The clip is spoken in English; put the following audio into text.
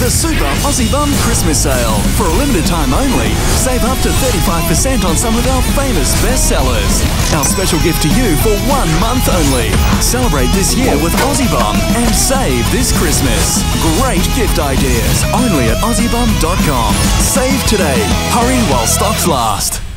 The Super aussieBum Christmas Sale. For a limited time only, save up to 35% on some of our famous bestsellers. Our special gift to you for 1 month only. Celebrate this year with aussieBum and save this Christmas. Great gift ideas only at aussieBum.com. Save today. Hurry while stocks last.